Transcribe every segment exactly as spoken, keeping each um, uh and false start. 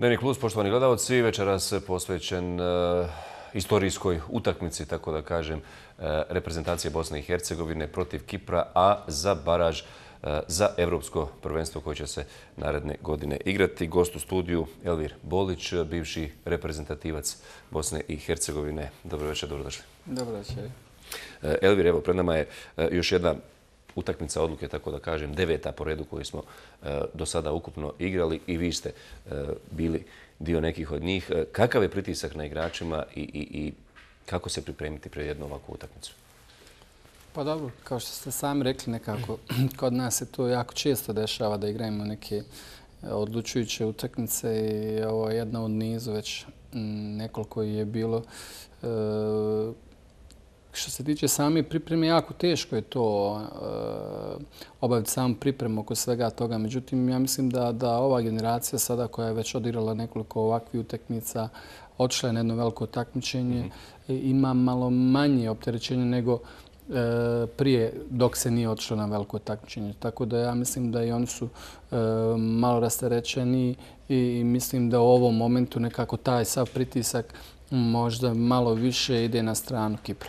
Dnevnik plus, poštovani gledalci, večeras posvećen uh, istorijskoj utakmici, tako da kažem, uh, reprezentacije Bosne i Hercegovine protiv Kipra, a za baraž uh, za evropsko prvenstvo koje će se naredne godine igrati. Gost u studiju Elvir Bolić, bivši reprezentativac Bosne i Hercegovine. Dobro večer, dobrodošli. Dobro večer. Uh, Elvir, evo, pred nama je uh, još jedna utakmica odluke, tako da kažem, deveta po redu koju smo uh, do sada ukupno igrali i vi ste uh, bili dio nekih od njih. Uh, kakav je pritisak na igračima i, i, i kako se pripremiti pred jednu ovakvu utakmicu? Pa dobro, kao što ste sami rekli, nekako kod nas se to jako često dešava da igramo neke odlučujuće utakmice i ovo je jedna od nizu, već nekoliko je bilo. Uh, Što se tiče same pripreme, jako teško je to uh, obaviti samu pripremu oko svega toga. Međutim, ja mislim da, da ova generacija sada koja je već odigrala nekoliko ovakvih utakmica, odšla je na jedno veliko takmičenje, mm-hmm. ima malo manje opterećenja nego uh, prije dok se nije odšlo na veliko takmičenje. Tako da ja mislim da i oni su uh, malo rasterećeni i, i mislim da u ovom momentu nekako taj sav pritisak možda malo više ide na stranu Kipra.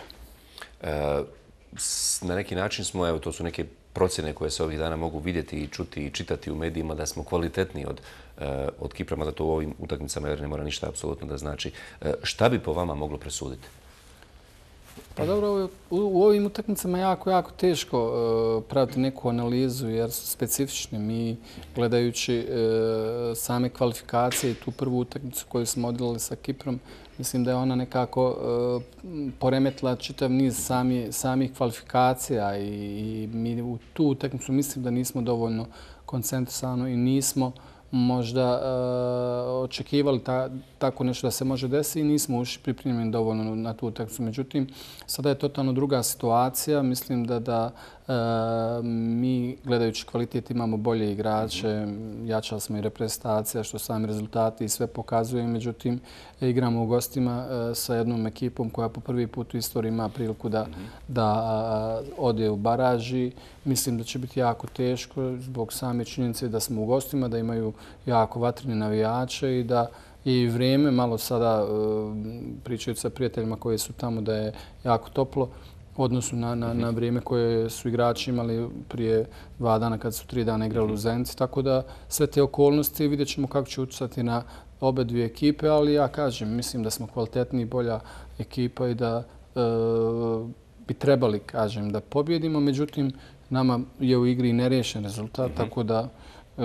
Na neki način smo, evo to su neke procjene koje se ovih dana mogu vidjeti i čuti i čitati u medijima da smo kvalitetniji od, od Kipra, mada to u ovim utakmicama jer ne mora ništa apsolutno da znači. Šta bi po vama moglo presuditi? Pa dobro, u, u ovim utakmicama jako, jako teško uh, praviti neku analizu jer su specifični. Mi gledajući uh, same kvalifikacije i tu prvu utakmicu koju smo odigrali sa Kiprom, mislim da je ona nekako uh, poremetila čitav niz sami, samih kvalifikacija i, i mi u tu utakmicu mislim da nismo dovoljno koncentrisani i nismo možda uh, očekivali ta, tako nešto da se može desiti i nismo ušli pripremljeni dovoljno na tu utakmicu. Međutim, sada je totalno druga situacija. Mislim da, da uh, mi gledajući kvalitet imamo bolje igrače, jačali smo i reprezentacija što sami rezultati i sve pokazuje. Međutim, igramo u gostima uh, sa jednom ekipom koja po prvi put u istoriji ima priliku da, mm-hmm. da uh, ode u baraži. Mislim da će biti jako teško zbog same činjenice da smo u gostima, da imaju jako vatrene navijače i da je i vrijeme, malo sada pričajući sa prijateljima koji su tamo, da je jako toplo u odnosu na, na, na vrijeme koje su igrači imali prije dva dana kad su tri dana igrali u Zenici. Tako da sve te okolnosti vidjet ćemo kako će utjecati na obe dvije ekipe, ali ja kažem, mislim da smo kvalitetniji i bolja ekipa i da e, bi trebali, kažem, da pobjedimo. Međutim, nama je u igri neriješen rezultat, mm-hmm. tako da e,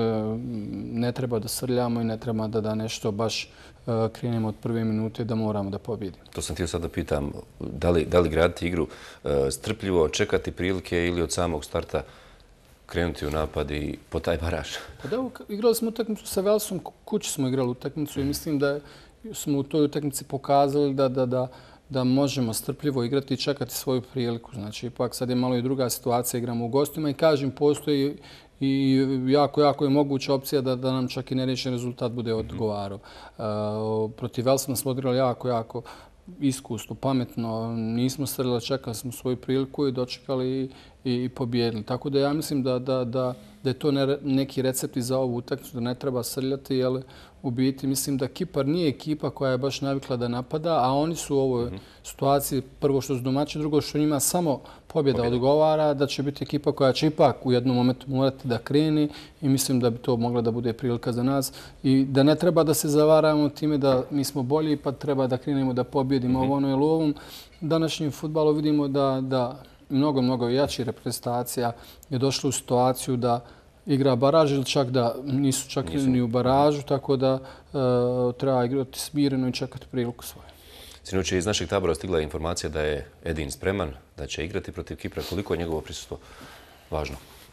ne treba da srljamo i ne treba da, da nešto baš e, krenemo od prve minute da moramo da pobjedimo. To sam htio sad da pitam, da li, da li graditi igru e, strpljivo, čekati prilike ili od samog starta krenuti u napad i po taj baraž? Pa da, igrali smo utakmicu sa Velsom, kući smo igrali utakmicu i mislim da smo u toj utakmici pokazali da, da, da da možemo strpljivo igrati i čekati svoju priliku. Znači, ipak sad je malo i druga situacija, igramo u gostima i kažem, postoji i jako, jako je moguća opcija da, da nam čak i neriješen rezultat bude odgovarao. Uh, protiv Velsa smo odigrali jako, jako iskusno, pametno, nismo srljali, čekali smo svoju priliku i dočekali i, i, i pobjedili. Tako da ja mislim da, da, da, da je to ne, neki recept i za ovu utakmicu, da ne treba srljati, jer u biti mislim da Kipar nije ekipa koja je baš navikla da napada, a oni su u ovoj mm-hmm. situaciji prvo što su domaći, drugo što njima samo pobjeda odgovara, da će biti ekipa koja će ipak u jednom momentu morati da kreni i mislim da bi to mogla da bude prilika za nas i da ne treba da se zavaramo time da mi smo bolji pa treba da krenemo da pobjedimo mm-hmm. ono, jer u ovom današnjem fudbalu vidimo da, da mnogo, mnogo jači reprezentacija je došla u situaciju da igra baraž ili čak da nisu čak nisu. ni u baražu, tako da uh, treba igrati smireno i čekati priliku svoju. Sinoć je iz našeg tabora stigla informacija da je Edin spreman, da će igrati protiv Kipra. Koliko je njegovo prisustvo važno?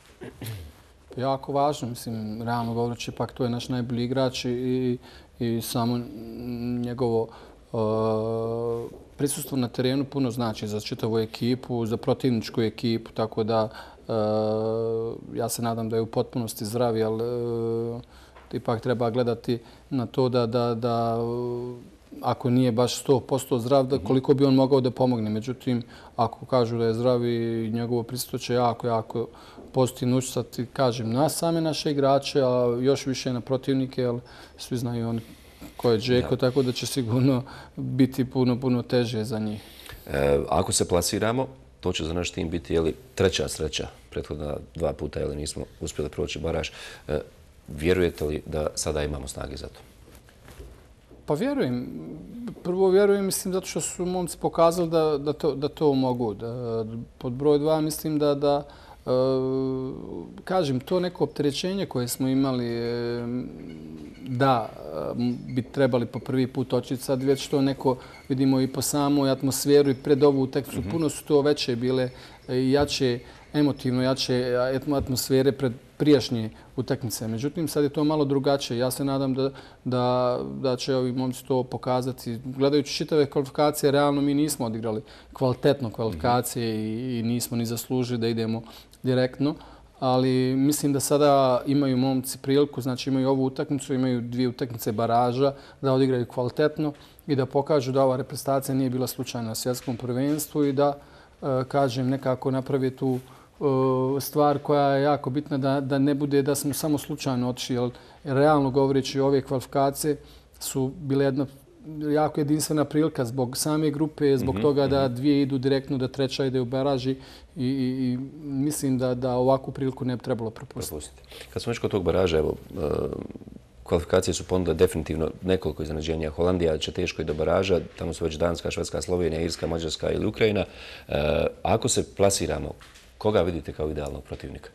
Jako važno, mislim, realno govoreći, pak to je naš najbolji igrač i, i samo njegovo uh, prisustvo na terenu puno znači za čitavu ekipu, za protivničku ekipu, tako da Uh, ja se nadam da je u potpunosti zdrav, ali uh, ipak treba gledati na to da, da, da uh, ako nije baš sto posto zdrav, da koliko bi on mogao da pomogne. Međutim, ako kažu da je zdrav i njegovo prisustvo će jako, jako pozitivno utjecati, kažem, na same naše igrače, a još više na protivnike, jer svi znaju oni ko je Džeko, tako da će sigurno biti puno, puno teže za njih. E, ako se plasiramo, to će za naš tim biti jeli, treća sreća. Prethodna dva puta jeli, nismo uspjeli proći baraž. E, vjerujete li da sada imamo snage za to? Pa vjerujem. Prvo vjerujem, mislim, zato što su momci pokazali da, da, to, da to mogu. Da, pod broj dva mislim da, da e, kažem, to neko opterećenje koje smo imali, e, da bi trebali po prvi put očiti sad već to neko, vidimo i po samoj atmosferu i pred ovu utakmicu, mm-hmm. puno su to veće bile i jače, emotivno jače atmosfere pred prijašnje utakmice. Međutim, sad je to malo drugačije. Ja se nadam da, da, da će ovi momci to pokazati. Gledajući čitave kvalifikacije, realno mi nismo odigrali kvalitetno kvalifikacije mm-hmm. i, i nismo ni zaslužili da idemo direktno. Ali mislim da sada imaju momci priliku, znači imaju ovu utakmicu, imaju dvije utakmice baraža, da odigraju kvalitetno i da pokažu da ova reprezentacija nije bila slučajna na svjetskom prvenstvu i da, kažem, nekako napravi tu stvar koja je jako bitna, da, da ne bude da smo samo slučajno otišli, jer realno govoreći ove kvalifikacije su bile jedna jako jedinstvena prilika zbog same grupe, zbog mm-hmm, toga da dvije idu direktno, da treća ide u baraži i, i, i mislim da, da ovakvu priliku ne bi trebalo propustiti. Kad smo već kod tog baraža, evo, kvalifikacije su ponudile definitivno nekoliko iznenađenja. Holandija će teško i do baraža, tamo su već Danska, Švedska, Slovenija, Irska, Mađarska ili Ukrajina. E, ako se plasiramo, koga vidite kao idealnog protivnika?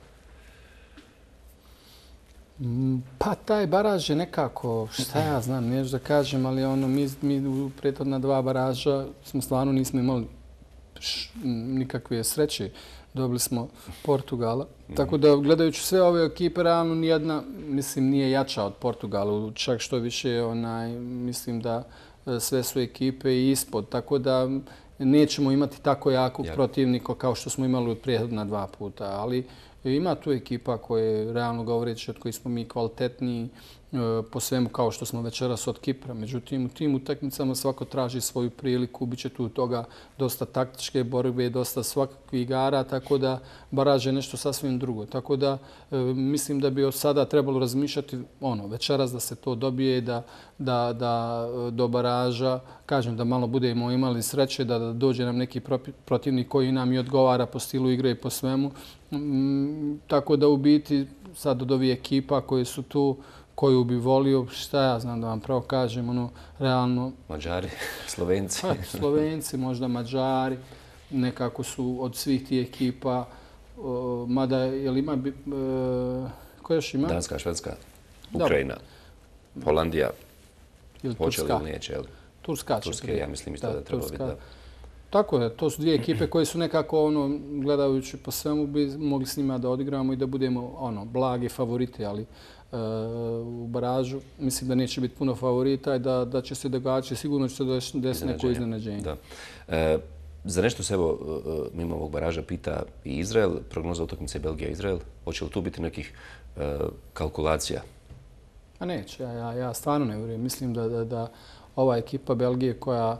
Pa taj baraž je nekako, šta ja znam, neću da kažem, ali ono, mi, mi u prethodna dva baraža smo stvarno nismo imali š, nikakve sreće. Dobili smo Portugala. Mm-hmm. Tako da gledajući sve ove ekipe, realno nijedna, mislim, nije jača od Portugala. Čak što više, onaj, mislim da sve su ekipe ispod. Tako da nećemo imati tako jakog Jak. protivnika kao što smo imali u prethodna dva puta. Ali ima tu ekipa koje, realno govoreći, od kojih smo mi kvalitetniji po svemu kao što smo večeras od Kipra. Međutim, u tim utakmicama svako traži svoju priliku. Biće tu toga dosta taktičke borbe, dosta svakakvih igara, tako da baraž je nešto sasvim drugo. Tako da e, mislim da bi od sada trebalo razmišljati ono, večeras da se to dobije, da, da, da do baraža, kažem da malo budemo imali sreće, da, da dođe nam neki protivnik koji nam i odgovara po stilu igre i po svemu. Mm, tako da u biti sad od ovih ekipa koje su tu, koju bi volio, šta ja znam da vam pravo kažem, ono, realno... Mađari, Slovenci. Pa, Slovenci, možda Mađari, nekako su od svih tih ekipa, uh, mada, jel ima... Uh, ko još ima? Danska, Švedska, Ukrajina, da. Holandija, ili hoće li ili neće, jel? Turska. Turske, ja mislim isto da, da treba biti, da. Tako je, to su dvije ekipe koje su nekako, ono, gledajući po svemu, bi mogli s njima da odigramo i da budemo, ono, blagi favoriti, ali u baražu. Mislim da neće biti puno favorita i da, da će se događati. Sigurno će se desiti neko iznenađenje. Da. E, za nešto se evo mimo ovog baraža pita i Izrael. Prognoza utakmice Belgija-Izrael. Hoće li tu biti nekih e, kalkulacija? A neće. Ja, ja, ja stvarno ne vjerujem. Mislim da, da, da ova ekipa Belgije koja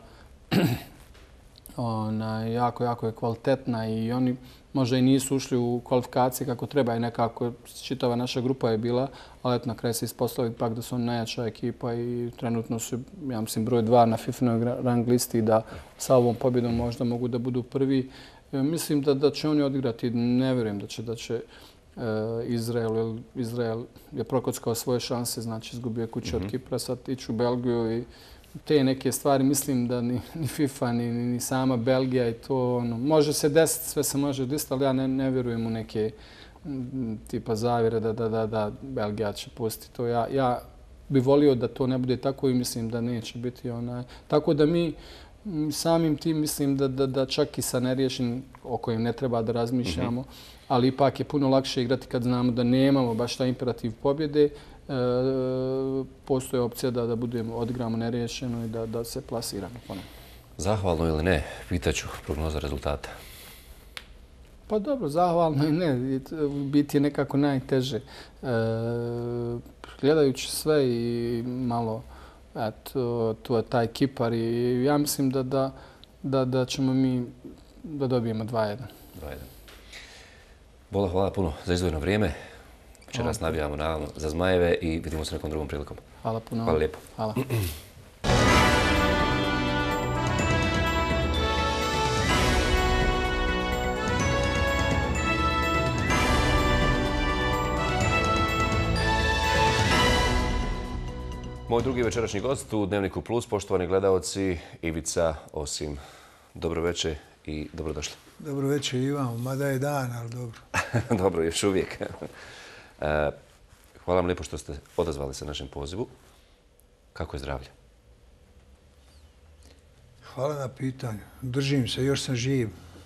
ona, jako, jako je kvalitetna i oni možda i nisu ušli u kvalifikacije kako treba i nekako čitava naša grupa je bila, ali eto na kraju se ispostavili pak da su oni najjača ekipa i trenutno su, ja mislim, broj dva na FIFA-noj rang listi da sa ovom pobjedom možda mogu da budu prvi. Mislim da, da će oni odigrati, ne vjerujem da će, da će e, Izrael, Izrael je prokockao svoje šanse, znači izgubio kuće mm-hmm. od Kipra, sad iću u Belgiju i te neke stvari mislim da ni, ni FIFA, ni, ni sama Belgija i to ono, može se desiti, sve se može desiti, ali ja ne, ne vjerujem u neke m, tipa zavjere da, da, da, da Belgija će pustiti to. Ja, ja bi volio da to ne bude tako i mislim da neće biti onaj. Tako da mi samim tim mislim da, da, da čak i sa neriješenim o kojim ne treba da razmišljamo, mm-hmm. ali ipak je puno lakše igrati kad znamo da nemamo baš taj imperativ pobjede. E, postoje opcija da, da budemo, odigramo neriješeno i da, da se plasiramo ponovno. Zahvalno ili ne? Pitaću prognoza rezultata. Pa dobro, zahvalno i ne. Biti je nekako najteže. E, gledajući sve i malo, eto, tu je taj Kipar i ja mislim da, da, da, da ćemo mi da dobijemo dva jedan. dva jedan. Bola, hvala puno za izdvojeno vrijeme. Večeras navijamo naravno za Zmajeve i vidimo se nekom drugom prilikom. Hvala puno. Hvala lijepo. Hvala. Moj drugi večerašnji gost u Dnevniku Plus, poštovani gledaoci, Ivica Osim. Dobro večer i dobrodošli. Dobro večer Ivan, mada je dan, ali dobro. Dobro, još uvijek. Hvala vam lijepo što ste odazvali se našem pozivu. Kako je zdravlje? Hvala na pitanju. Držim se, još sam živ.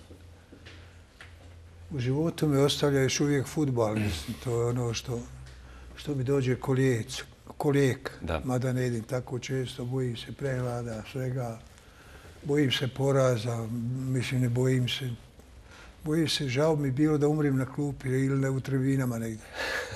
U životu me ostavlja još uvijek fudbal, mislim. To je ono što, što mi dođe kolijec, kolijek. Da. Mada ne idem tako često, bojim se prehlada, svega. Bojim se poraza, mislim ne bojim se. Bojim se, žao mi bilo da umrim na klupi ili ne u tribinama negdje.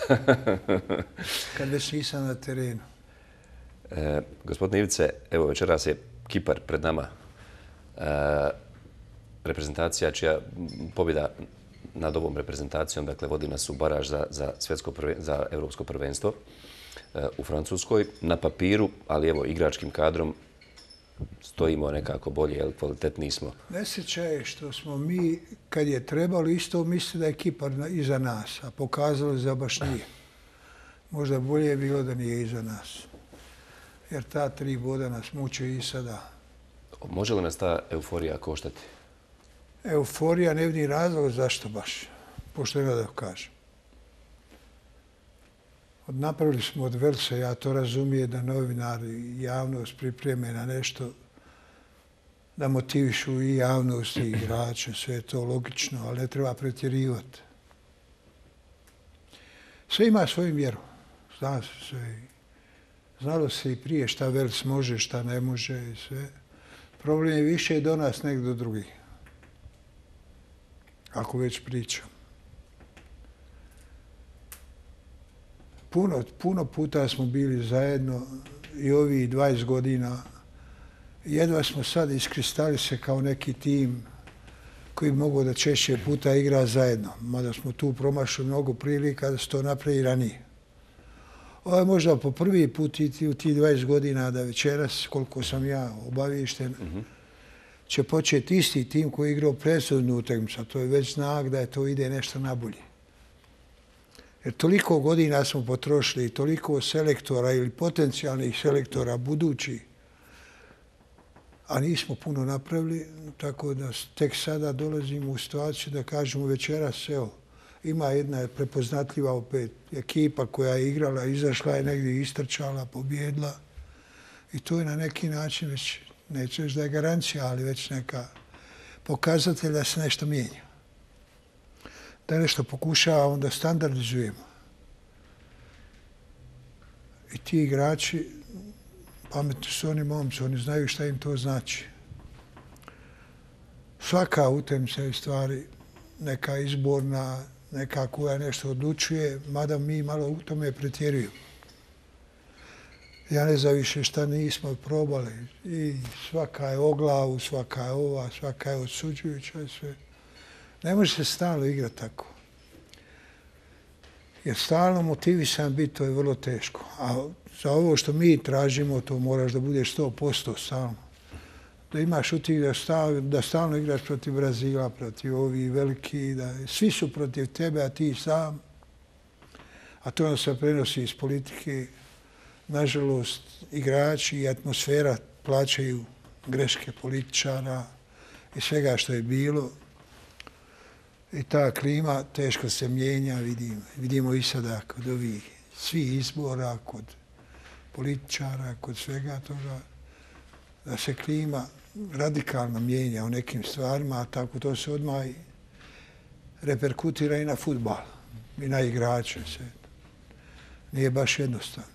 Kad već nisam na terenu. E, gospodine Ivice, evo večeras je Kipar pred nama. E, reprezentacija čija pobjeda nad ovom reprezentacijom, dakle vodi nas u baraž za, za, svjetsko prve, za evropsko prvenstvo e, u Francuskoj. Na papiru, ali evo igračkim kadrom stojimo nekako bolje, jel, kvalitetniji smo. Nesreća je što smo mi, kad je trebalo, isto mislili da je Kipar iza nas, a pokazalo se da baš nije. Možda bolje je bilo da nije iza nas. Jer ta tri boda nas muče i sada. Može li nas ta euforija koštati? Euforija ne vidim razlog zašto baš, pošteno da kažem. Napravili smo od Velsa, ja to razumijem, da novinari i javnost pripreme na nešto, da motivišu i javnost i igrače, sve je to logično, ali ne treba pretjerivati. Sve ima svoju mjeru. Zna se sve. Znalo se i prije šta Vels može, šta ne može i sve. Problem je više i do nas nego do drugih. Ako već pričam. Puno, puno puta smo bili zajedno i ovih dvadeset godina. Jedva smo sad iskristali se kao neki tim koji bi mogao da češće puta igra zajedno. Mada smo tu promašili mnogo prilika da se to napravi ranije. Ovo je možda po prvi put i u tih dvadeset godina da večeras, koliko sam ja obaviješten, mm-hmm. će početi isti tim koji je igrao presudnu utakmicu. To je već znak da je to ide nešto nabolje. Jer toliko godina smo potrošili, toliko selektora ili potencijalnih selektora budući, a nismo puno napravili, tako da tek sada dolazimo u situaciju da kažemo večeras, evo, ima jedna prepoznatljiva opet ekipa koja je igrala, izašla je negdje, istrčala, pobjedila i to je na neki način već, neću reći da je garancija, ali već neka pokazatelj da se nešto mijenja. Da nešto pokušavamo da standardizujemo. I ti igrači, pametni su oni momci, oni znaju šta im to znači. Svaka utakmica je stvari neka izborna, neka koja nešto odlučuje, mada mi malo u tome pretjerujemo. Ja ne znam više šta nismo probali. I svaka je o glavu, svaka je ova, svaka je odsuđujuća i sve. Ne može se stalno igrati tako. Jer stalno motivisan biti, to je vrlo teško. A za ovo što mi tražimo, to moraš da budeš sto posto stalno. Da imaš utik da stalno, da stalno igraš protiv Brazila, protiv ovih veliki, da svi su protiv tebe, a ti sam. A to se prenosi iz politike. Nažalost, igrači i atmosfera plaćaju greške političara i svega što je bilo. I ta klima teško se mijenja, vidimo. Vidimo i sada kod ovih svih izbora, kod političara, kod svega toga, da se klima radikalno mijenja u nekim stvarima, a tako to se odmah i reperkutira i na fudbal, i na igrače. Sve. Nije baš jednostavno.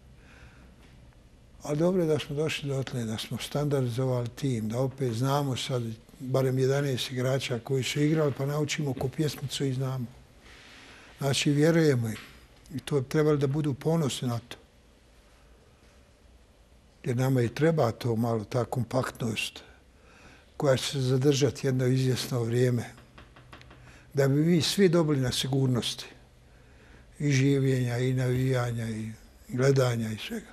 Ali dobro je da smo došli do tle, da smo standardizovali tim, da opet znamo sad barem jedanaest igrača koji su igrali, pa naučimo ko pjesmicu i znamo. Znači, vjerujemo im. I to bi trebali da budu ponosni na to. Jer nama i treba to malo, ta kompaktnost koja će se zadržati jedno izvjesno vrijeme. Da bi mi svi dobili na sigurnosti. i življenja, i navijanja, i gledanja i svega.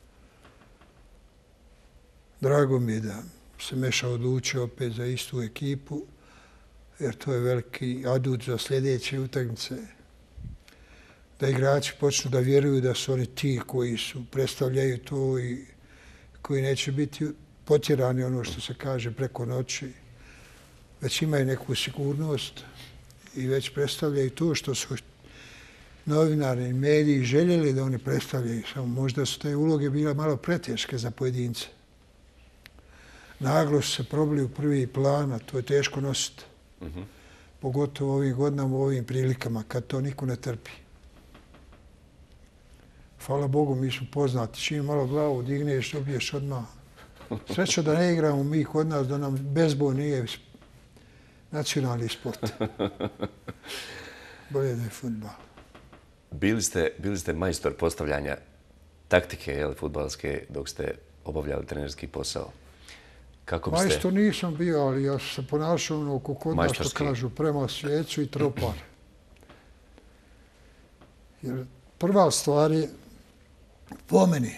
Drago mi je da se Meša odlučio opet za istu ekipu, jer to je veliki adut za sljedeće utakmice. Da igrači počnu da vjeruju da su oni ti koji su predstavljaju to i koji neće biti potjerani, ono što se kaže, preko noći. Već imaju neku sigurnost i već predstavljaju to što su novinari i mediji željeli da oni predstavljaju. Samo možda su te uloge bile malo preteške za pojedince. Naglo su se probili u prvi plan, a to je teško nositi. Mhm. Pogotovo ovim godinama, u ovim prilikama, kad to niko ne trpi. Hvala Bogu, mi smo poznati. Čim malo glavu digneš, dobiješ odmah. Sreća da ne igramo mi kod nas, da nam bezbol nije nacionalni sport. Bolje da je fudbal. Bili ste, bili ste majstor postavljanja taktike, jel, fudbalske, dok ste obavljali trenerski posao. Kako biste... Majstor nisam bio, ali ja sam se ponašao ono kod nas što kažu, prema svijecu i tropar. Jer prva stvar je, po meni,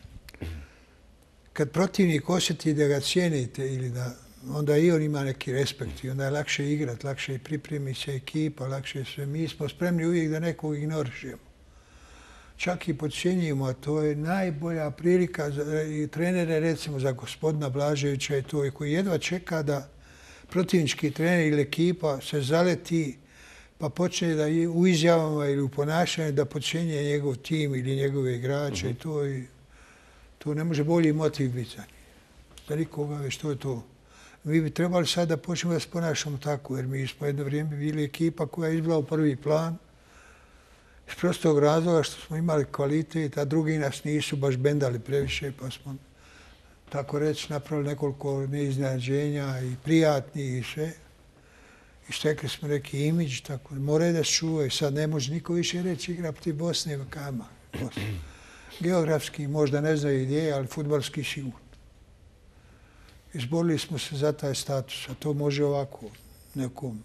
kad protivnik osjeti da ga cijenite ili da onda i on ima neki respekt i onda je lakše igrati, lakše i pripremi se ekipa, lakše sve. Mi smo spremni uvijek da nekog ignorišemo. Čak i podcjenjujemo, a to je najbolja prilika za i trenere, recimo za gospodina Blaževića i to, koji jedva čeka da protivnički trener ili ekipa se zaleti pa počne da u izjavama ili u ponašanju da podcjenjuje njegov tim ili njegove igrače. Uh-huh. I to, i, to ne može bolji motiv biti za njih. Za nikoga već to je to. Mi bi trebali sad da počnemo da se ponašamo tako, jer mi smo jedno vrijeme bili ekipa koja je izbila u prvi plan iz prostog razloga što smo imali kvalitet, a drugi nas nisu baš bendali previše, pa smo tako reći napravili nekoliko neiznenađenja i prijatnih i sve. I stekli smo neki imidž, tako da moraju da se čuvaju. Sad ne može niko više reći igra protiv Bosne, kama. Geografski možda ne znaju ideje, ali fudbalski sigurno. Izborili smo se za taj status, a to može ovako nekom.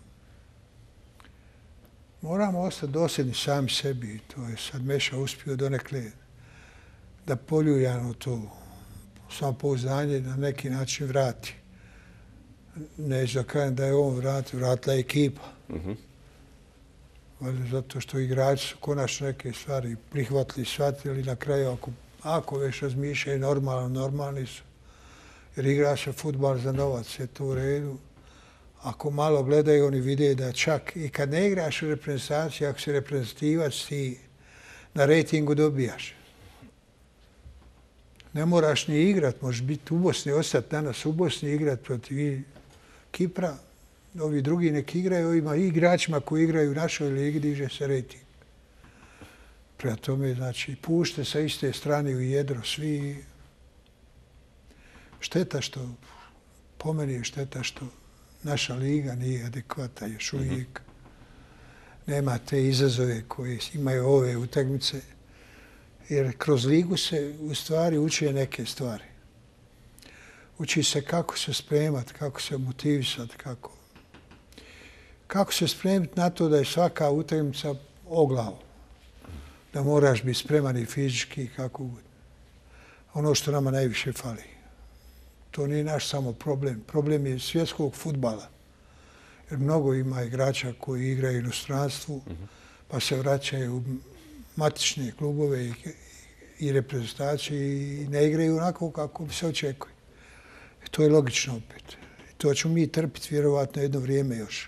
Moramo ostati dosljedni sami sebi. To je sad Meša uspio donekle da poljuljano to samopouzdanje na neki način vrati. Neću da kažem da je on vratio, vratila ekipa. Uh-huh. Valjda zato što igrači su konačno neke stvari prihvatili, shvatili na kraju. Ako, ako već razmišljaju normalno, normalni su. Jer igra se fudbal za novac, je to u redu. Ako malo gledaju, oni vide da čak i kad ne igraš u reprezentaciji, ako si reprezentativac, ti na rejtingu dobijaš. Ne moraš ni igrat, možeš biti u Bosni, ostati danas u Bosni igrat protiv Kipra. Ovi drugi neki igraju, ovima i igračima koji igraju u našoj ligi diže se rejting. Prema tome, znači, pušte sa iste strane u jedro svi. Šteta što, po meni je šteta što naša liga nije adekvata još uvijek. Nema te izazove koje imaju ove utakmice. Jer kroz ligu se u stvari uče neke stvari. Uči se kako se spremati, kako se motivisati, kako, kako se spremiti na to da je svaka utakmica o glavu. Da moraš biti spreman i fizički kako god. Ono što nama najviše fali. To nije naš samo problem. Problem je svjetskog fudbala. Jer mnogo ima igrača koji igraju u inostranstvu, pa se vraćaju u matične klubove i, i reprezentacije i ne igraju onako kako bi se očekuje. I to je logično opet. I to ćemo mi trpiti vjerovatno jedno vrijeme još.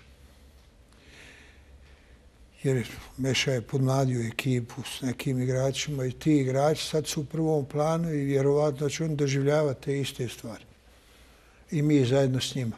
Jer Meša je podmladio ekipu s nekim igračima i ti igrači sad su u prvom planu i vjerovatno će oni doživljavati te iste stvari. I mi zajedno s njima.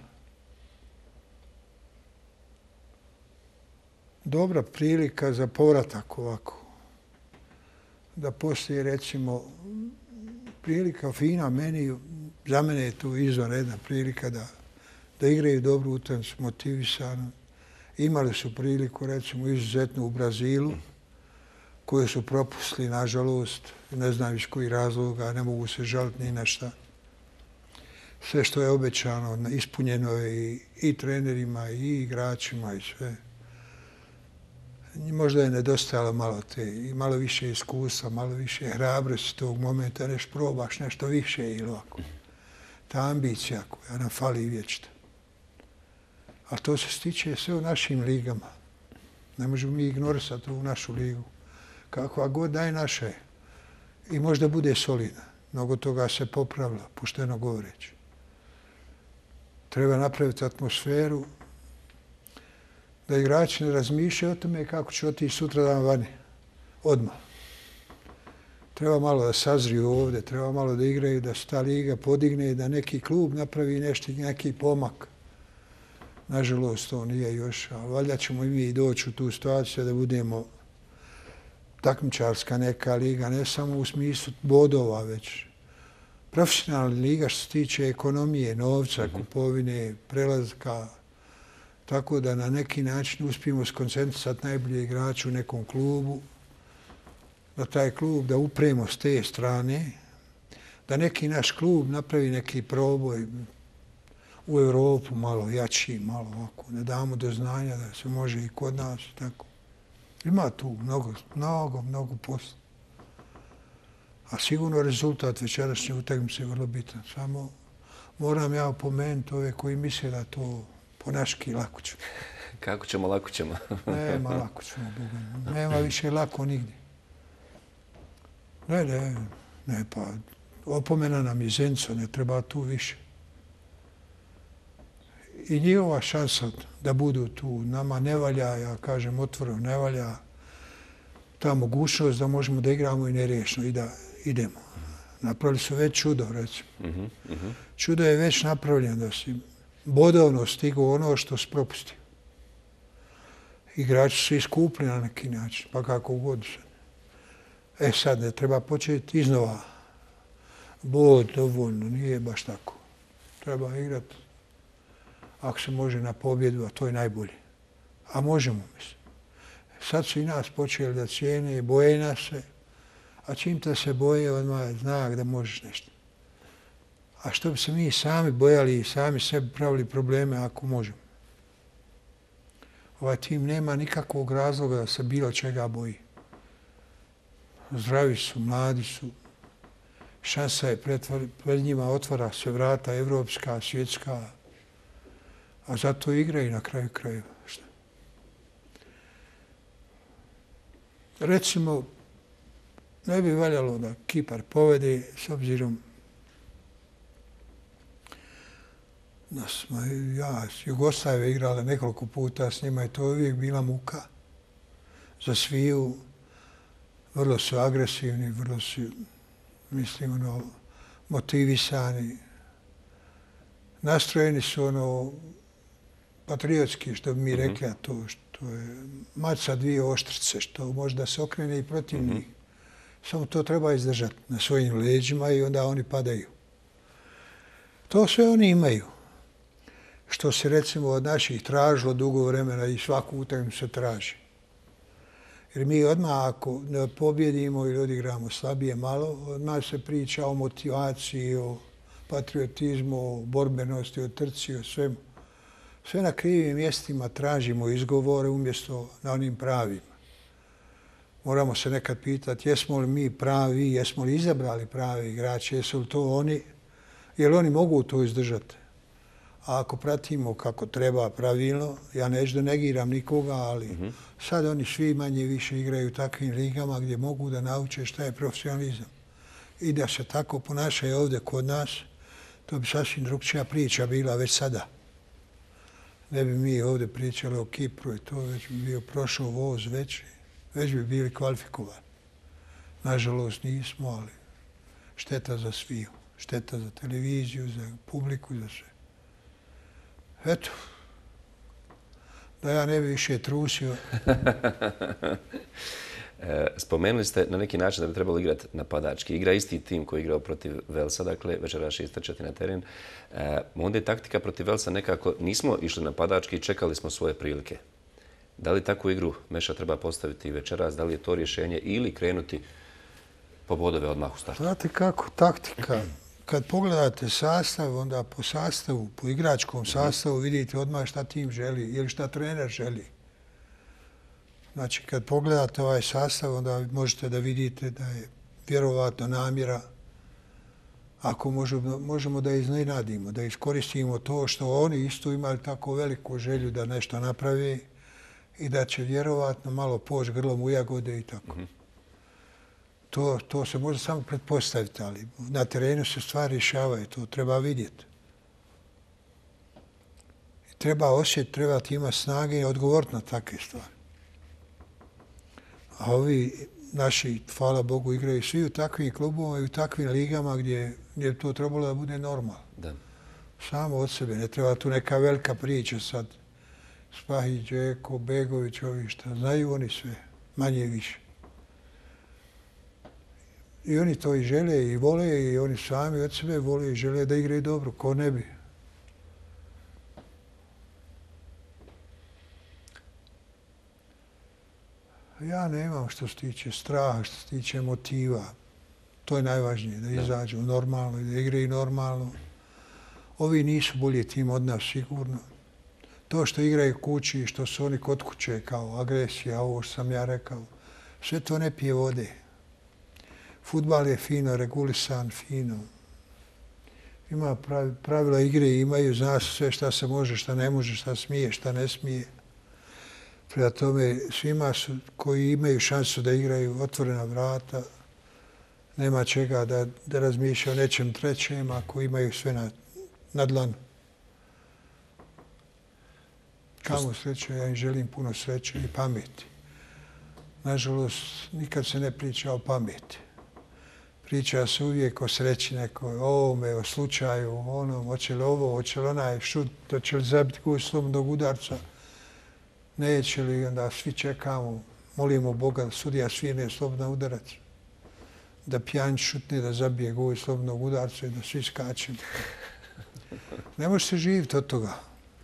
Dobra prilika za povratak ovako. Da poslije, recimo, prilika fina meni, za mene je to izvanredna prilika da, da igraju dobru utakmicu, motivisano. Imali su priliku, recimo, izuzetno u Brazilu, koju su propustili, nažalost, ne znam iz kojih razloga, ne mogu se žaliti ni na šta. Sve što je obećano, ispunjeno je i, i trenerima, i igračima, i sve. možda je nedostajalo malo te, malo više iskustva, malo više hrabrosti tog momenta, nešto probaš nešto više ili ovako. Ta ambicija koja nam fali vječito. Ali to se stiče sve u našim ligama. Ne možemo mi ignorisati ovu našu ligu. Kakva god da je naša je. I možda bude solidna. Mnogo toga se popravila, pošteno govoreći. Treba napraviti atmosferu da igrači ne razmišljaju o tome kako će otići sutra dan vani. Odmah. Treba malo da sazriju ovdje, treba malo da igraju, da se ta liga podigne i da neki klub napravi nešto, neki pomak. Nažalost, to nije još, ali valjda ćemo i mi doći u tu situaciju da budemo takmičarska neka liga, ne samo u smislu bodova, već profesionalna liga što se tiče ekonomije, novca, kupovine, prelazka, tako da na neki način uspijemo skoncentrisati najbolje igrače u nekom klubu, da taj klub da upremo s te strane, da neki naš klub napravi neki proboj u Europu malo jači, malo ovako, da damo do znanja da se može i kod nas. Tako. Ima tu mnogo, mnogo, mnogo posla. A sigurno rezultat večerašnje utakmice je vrlo bitan. Samo moram ja opomenuti ove koji misle da to po naški lako ćemo. Kako ćemo, lako ćemo. Nema lako ćemo, Boga. Nema više lako nigdje. Ne, ne, ne, pa opomena nam je Zenco, ne treba tu više. I njihova šansa da budu tu, nama ne valja, ja kažem otvoreno, ne valja ta mogućnost da možemo da igramo i nerešno i da idemo. Napravili su već čudo, recimo. Uh-huh, uh-huh. Čudo je već napravljeno da si bodovno stigao ono što si propustio. Igrači su iskupili na neki način, pa kako god se. E sad ne treba početi iznova. Bod dovoljno, nije baš tako. Treba igrati, ako se može na pobjedu, a to je najbolje. A možemo, mislim. Sad su i nas počeli da cijene, boje nas se, a čim te se boje, odmah je znak da možeš nešto. A što bi se mi sami bojali i sami sebi pravili probleme ako možemo. Ovaj tim nema nikakvog razloga da se bilo čega boji. Zdravi su, mladi su. Šansa je pred njima, otvara se vrata evropska, svjetska, a zato igraju na kraju krajeva. Šta? Recimo, ne bi valjalo da Kipar povede s obzirom da smo ja s Jugoslavije igrali nekoliko puta s njima i to je uvijek bila muka za sviju. Vrlo su agresivni, vrlo su, mislim, ono, motivisani. Nastrojeni su ono patriotski, što bi mi rekli, a to što je maca dvije oštrice, što može da se okrene i protiv njih. Samo to treba izdržati na svojim leđima i onda oni padaju. To sve oni imaju. Što se recimo od naših tražilo dugo vremena i svaku utakmicu se traži. Jer mi odmah ako ne pobjedimo ili odigramo slabije malo, odmah se priča o motivaciji, o patriotizmu, o borbenosti, o trci, o svemu. Sve na krivim mjestima tražimo izgovore umjesto na onim pravima. Moramo se nekad pitati jesmo li mi pravi, jesmo li izabrali pravi igrače, jesu li to oni, jer oni mogu to izdržati. A ako pratimo kako treba pravilno, ja neću da negiram nikoga, ali uh-huh. sad oni svi manje više igraju u takvim ligama gdje mogu da nauče šta je profesionalizam. I da se tako ponašaju ovdje kod nas, to bi sasvim drugčija priča bila već sada. Ne bi mi ovdje pričali o Kipru i to već bi bio prošao voz već, već bi bili kvalifikovani. Nažalost nismo, ali šteta za sviju. Šteta za televiziju, za publiku, za sve. Eto, da ja ne bi više trusio. Spomenuli ste na neki način da bi trebalo igrati napadački. Igra isti tim koji je igrao protiv Velsa, dakle večeras istrčati na teren. E, onda je taktika protiv Velsa nekako, nismo išli napadački i čekali smo svoje prilike. Da li takvu igru Meša treba postaviti večeras? Da li je to rješenje ili krenuti po bodove odmah u startu? Znate kako, taktika. Kad pogledate sastav, onda po sastavu, po igračkom sastavu vidite odmah šta tim želi ili šta trener želi. Znači, kad pogledate ovaj sastav, onda možete da vidite da je vjerovatno namjera, ako možemo, možemo da iznenadimo, da iskoristimo to što oni isto imali tako veliku želju da nešto naprave i da će vjerovatno malo poći grlom u jagode i tako. Mm-hmm. To, to se može samo pretpostaviti, ali na terenu se stvari rješavaju, to treba vidjeti. Treba osjetiti, treba imati snage i odgovoriti na takve stvari. A ovi naši, hvala Bogu, igraju svi u takvim klubovima i u takvim ligama gdje, gdje je to trebalo da bude normalno. Da. Samo od sebe. Ne treba tu neka velika priča sad. Spahić, Eko, Begović, ovi šta. Znaju oni sve, manje više. I oni to i žele i vole i oni sami od sebe vole i žele da igraju dobro. Ko ne bi? Ja nemam što se tiče straha, što se tiče motiva. To je najvažnije, da izađu normalno i da igraju normalno. Ovi nisu bolji tim od nas sigurno. To što igraju kući i što su oni kod kuće kao agresija, ovo što sam ja rekao, sve to ne pije vode. Fudbal je fino, regulisan, fino. Ima pravila igre i imaju, zna se sve šta se može, šta ne može, šta smije, šta ne smije. Prema tome, svima su, koji imaju šansu da igraju otvorena vrata, nema čega da, da razmišljaju o nečem trećem ako imaju sve na, na dlanu. Kamo sreće, ja im želim puno sreće i pameti. Nažalost, nikad se ne priča o pameti. Priča se uvijek o sreći nekoj, o ovome, o slučaju, o onom, hoće li ovo, hoće li onaj šut, hoće li zabiti gol slobodnog udarca. Neće li, onda svi čekamo, molimo Boga da sudija svirne slobodan udarac, da Pjanić šutne, da zabije gol slobodnog udarca i da svi skačemo. Ne može se živjeti od toga.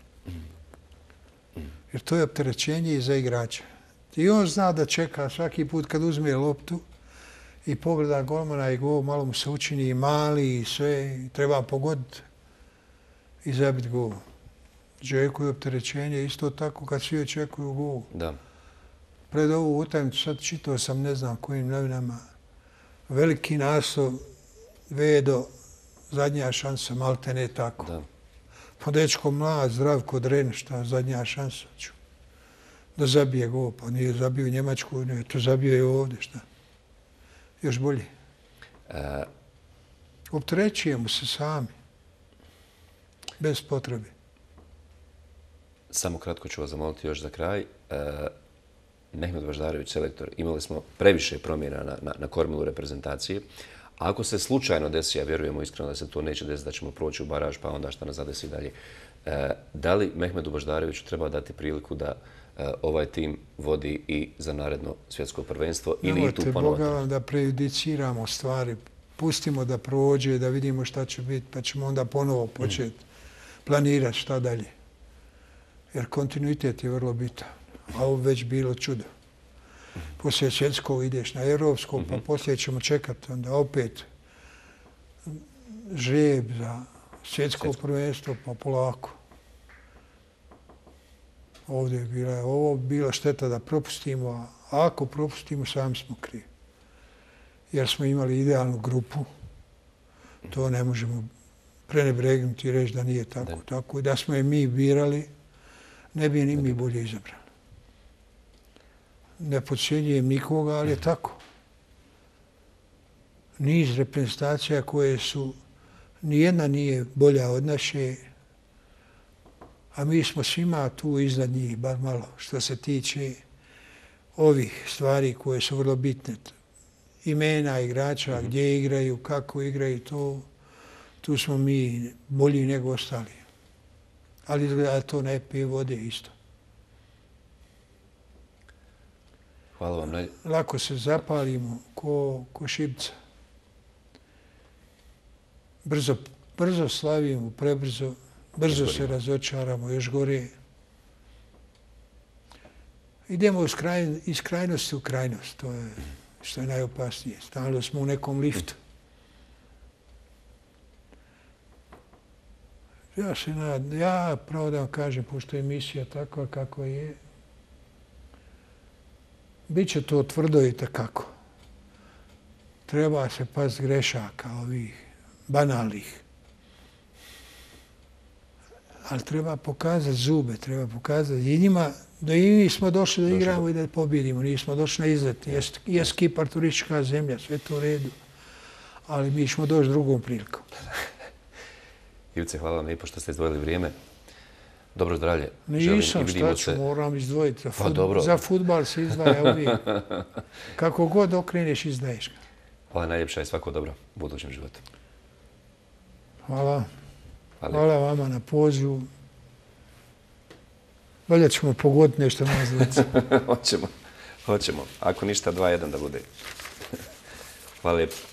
Jer to je opterećenje i za igrača. I on zna da čeka svaki put kad uzme loptu i pogleda golmana i gol, malo mu se učini i mali i sve, i treba pogoditi i zabiti gol. Očekuje opterećenje, isto tako kad svi očekuju gol. Da. Pred ovu utakmicu, sad čitao sam ne znam kojim novinama, veliki naslov, Vedo, zadnja šansa, malte ne tako. Da. Pa dečko mlad, zdrav kod Ren, šta, zadnja šansa ću. Da zabije gol, pa nije zabio Njemačku, nije to zabio i ovdje, šta. Još bolje. E... Opterećujemo se sami. Bez potrebe. Samo kratko ću vas zamoliti još za kraj. E, Mehmed Baždarević, selektor, imali smo previše promjena na, na, na kormilu reprezentacije. A ako se slučajno desi, ja vjerujemo iskreno da se to neće desiti, da ćemo proći u baraž, pa onda šta nas zadesi dalje. E, da li Mehmedu Baždareviću treba dati priliku da e, ovaj tim vodi i za naredno svjetsko prvenstvo ili i tu ponovo? Nemojte Boga vam da prejudiciramo stvari. Pustimo da prođe, da vidimo šta će biti, pa ćemo onda ponovo početi mm. planirati šta dalje. Jer kontinuitet je vrlo bitan. A ovo već bilo čudo. Poslije svjetskog ideš na europsko, mm-hmm. pa poslije ćemo čekati onda opet žreb za svjetsko, svjetsko prvenstvo, pa polako. Ovdje je bila, ovo bila šteta da propustimo, a ako propustimo, sami smo krivi. Jer smo imali idealnu grupu, to ne možemo prenebregnuti i reći da nije tako. Da. Tako i da smo je mi birali, ne bi ni mi bolje izabrali. Ne podcjenjujem nikoga, ali je tako. Niz reprezentacija koje su, nijedna nije bolja od naše, a mi smo svima tu iznad njih, bar malo, što se tiče ovih stvari koje su vrlo bitne. Imena igrača, mm-hmm. gdje igraju, kako igraju, to, tu smo mi bolji nego ostali. Ali izgleda to ne pije vode isto. Hvala vam. Naj... Lako se zapalimo ko, ko šibca. Brzo, brzo slavimo, prebrzo, brzo se razočaramo, još gore. Idemo iz, kraj, iz krajnosti u krajnost, to je što je najopasnije. Stalno smo u nekom liftu. Ja se nadam, ja pravo da vam kažem, pošto je emisija takva kakva je, Biće to tvrdo i takako. Treba se paziti grešaka ovih banalnih. Ali treba pokazati zube, treba pokazati i njima da i mi smo došli da igramo i da pobjedimo. Nismo došli na izlet. Jes Kipar turistička zemlja, sve to u redu. Ali mi ćemo doći drugom prilikom. Ivice, hvala vam lijepo što ste izdvojili vrijeme. Dobro zdravlje. Nisam, šta ću, moram izdvojiti. Za fudbal se izdvaja uvijek. Kako god okreneš, izdaješ ga. Hvala najljepša i svako dobro u budućem životu. Hvala. Hvala vama na pozivu. Valjda ćemo pogoditi nešto na zlici. Hoćemo, hoćemo. Ako ništa, dva jedan da bude. Hvala lijepo.